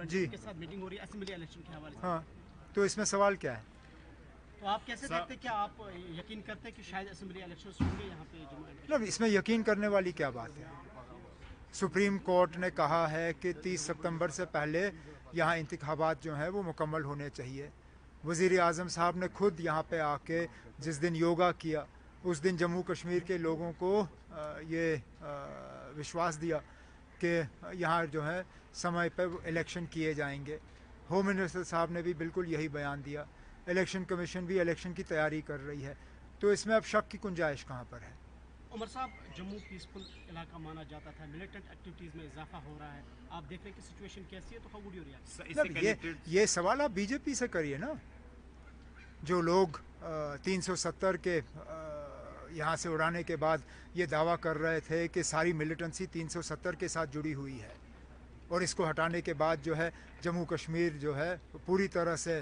جی کے ساتھ میٹنگ ہو رہی ہے اسمبلی الیکشن کے حوالے سے. ہاں، تو اس میں سوال کیا ہے؟ تو آپ کیسے دیکھتے ہیں، کیا آپ یقین کرتے ہیں کہ شاید اسمبلی الیکشنز ہوں گے یہاں پہ جموں اینڈ مطلب اس میں یقین کرنے والی کیا بات ہے؟ سپریم کورٹ نے کہا ہے کہ 30 ستمبر سے پہلے یہاں انتخابات جو ہیں وہ مکمل ہونے چاہیے. وزیر اعظم صاحب نے خود یہاں پہ آ کے جس دن یوگا کیا اس دن جموں کشمیر کے لوگوں کو یہ وشواس دیا کہ یہاں جو ہے سمے پہ الیکشن کیے جائیں گے. ہوم منسٹر صاحب نے بھی بالکل یہی بیان دیا. الیکشن کمیشن بھی الیکشن کی تیاری کر رہی ہے. تو اس میں اب شک کی گنجائش کہاں پر ہے؟ عمر صاحب، جموں پیسفل علاقہ مانا جاتا تھا، ملیٹنٹ ایکٹیویٹیز میں اضافہ ہو رہا ہے، آپ دیکھ رہے ہیں کہ سچویشن کیسی ہے، تو ہاؤ وڈ یو ریئیکٹ؟ یہ سوال آپ بی جے پی سے کریے نا. جو لوگ 370 کے یہاں سے اڑانے کے بعد یہ دعویٰ کر رہے تھے کہ ساری ملیٹنسی 370 کے ساتھ جڑی ہوئی ہے اور اس کو ہٹانے کے بعد جو ہے جموں کشمیر جو ہے پوری طرح سے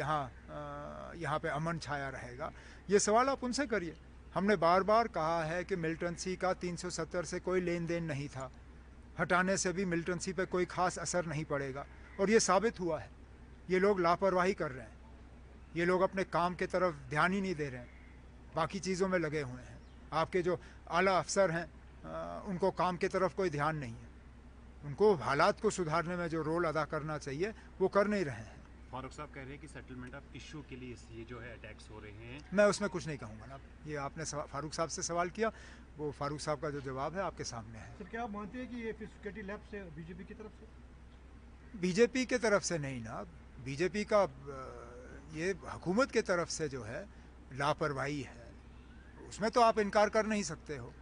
یہاں پہ امن چھایا رہے گا، یہ سوال آپ ان سے کریے. ہم نے بار بار کہا ہے کہ ملیٹنسی کا 370 سے کوئی لین دین نہیں تھا، ہٹانے سے بھی ملیٹنسی پہ کوئی خاص اثر نہیں پڑے گا، اور یہ ثابت ہوا ہے. یہ لوگ لاپرواہی کر رہے ہیں، یہ لوگ اپنے کام کی طرف دھیان ہی نہیں دے رہے ہیں، باقی چیزوں میں لگے ہوئے ہیں. آپ کے جو اعلیٰ افسر ہیں ان کو کام کی طرف کوئی دھیان نہیں ہے، ان کو حالات کو سدھارنے میں جو رول ادا کرنا چاہیے وہ کر نہیں رہے ہیں. فاروق صاحب کہہ رہے ہیں کہ سیٹلمنٹ آف ایشو کے لیے یہ جو ہے اٹیکس ہو رہے ہیں. میں اس میں کچھ نہیں کہوں گا نا. یہ آپ نے فاروق صاحب سے سوال کیا، وہ فاروق صاحب کا جو جواب ہے آپ کے سامنے ہے. سر، کیا آپ مانتے ہیں کہ یہ پھر سیکورٹی لیب سے بی جے پی کی طرف سے؟ بی جے پی کی طرف سے نہیں نا. بی جے پی کا یہ حکومت کی طرف سے جو ہے لاپرواہی ہے، اس میں تو آپ انکار کر نہیں سکتے ہو.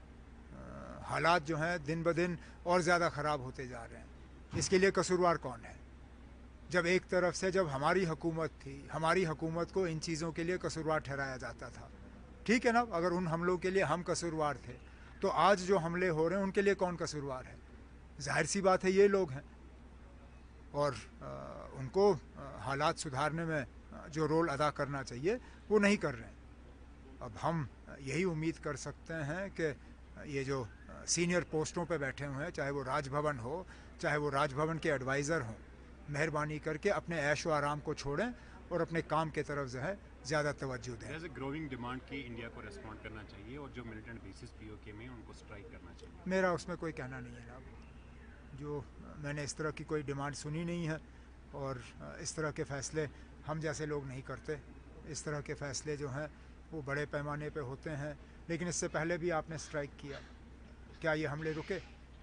حالات جو ہیں دن بدن اور زیادہ خراب ہوتے جا رہے ہیں. اس کے لیے قصوروار کون ہے؟ جب ایک طرف سے جب ہماری حکومت تھی، ہماری حکومت کو ان چیزوں کے لیے قصوروار ٹھہرایا جاتا تھا. ٹھیک ہے نا، اگر ان حملوں کے لیے ہم قصوروار تھے تو آج جو حملے ہو رہے ہیں ان کے لیے کون قصوروار ہے؟ ظاہر سی بات ہے یہ لوگ ہیں، اور ان کو حالات سدھارنے میں جو رول ادا کرنا چاہیے وہ نہیں کر رہے ہیں. اب ہم یہی امید کر سکتے ہیں کہ یہ جو سینئر پوسٹوں پہ بیٹھے ہوئے ہیں، چاہے وہ راج بھون ہو چاہے وہ راج بھون کے ایڈوائزر ہوں، مہربانی کر کے اپنے عیش و آرام کو چھوڑیں اور اپنے کام کی طرف جو ہے زیادہ توجہ دیں. ایز اے گروئنگ ڈیمانڈ کی انڈیا کو ریسپونڈ کرنا چاہیے اور جو ملیٹنٹ بیسز پی او کے میں ان کو سٹرائک کرنا چاہیے. میرا اس میں کوئی کہنا نہیں ہے نا. جو میں نے اس طرح کی کوئی ڈیمانڈ سنی نہیں ہے، اور اس طرح کے فیصلے ہم جیسے لوگ نہیں کرتے. اس طرح کے فیصلے جو ہیں وہ بڑے پیمانے پہ ہوتے ہیں. لیکن اس سے پہلے بھی آپ نے سٹرائک کیا، کیا یہ حملے رکے؟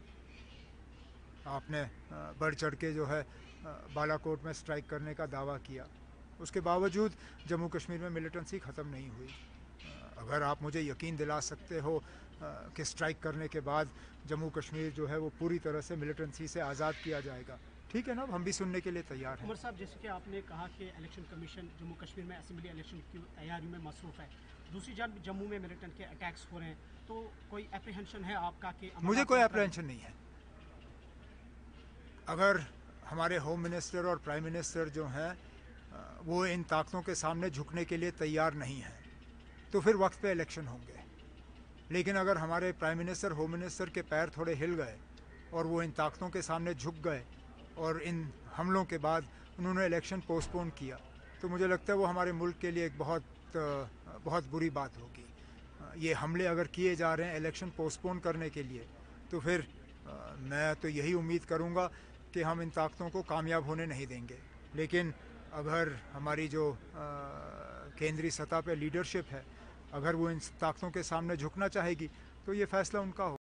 آپ نے بڑھ چڑھ کے جو ہے بالا کوٹ میں سٹرائک کرنے کا دعویٰ کیا، اس کے باوجود جموں کشمیر میں ملیٹنسی ختم نہیں ہوئی. اگر آپ مجھے یقین دلا سکتے ہو کہ سٹرائک کرنے کے بعد جموں کشمیر جو ہے وہ پوری طرح سے ملیٹنسی سے آزاد کیا جائے گا، ٹھیک ہے نا، ہم بھی سننے کے لیے تیار ہیں. عمر صاحب، جیسے کہ آپ نے کہا کہ الیکشن کمیشن جموں کشمیر میں اسمبلی الیکشن کی تیاری میں مصروف ہے، دوسری جانب جموں میں ملیٹنٹ کے اٹیکس ہو رہے ہیں، تو کوئی اپریہنشن ہے آپ کا کہ مجھے کوئی اپریہنشن نہیں ہے. اگر ہمارے ہوم منسٹر اور پرائم منسٹر جو ہیں وہ ان طاقتوں کے سامنے جھکنے کے لیے تیار نہیں ہیں تو پھر وقت پہ الیکشن ہوں گے. لیکن اگر ہمارے پرائم منسٹر ہوم منسٹر کے پیر تھوڑے ہل گئے اور وہ ان طاقتوں کے سامنے جھک گئے اور ان حملوں کے بعد انہوں نے الیکشن پوسٹ پون کیا، تو مجھے لگتا ہے وہ ہمارے ملک کے لیے ایک بہت بری بات ہوگی. یہ حملے اگر کیے جا رہے ہیں الیکشن پوسٹ پون کرنے کے لیے، تو پھر میں تو یہی امید کروں گا کہ ہم ان طاقتوں کو کامیاب ہونے نہیں دیں گے. لیکن اگر ہماری جو کیندری سطح پہ لیڈرشپ ہے، اگر وہ ان طاقتوں کے سامنے جھکنا چاہے گی تو یہ فیصلہ ان کا ہو.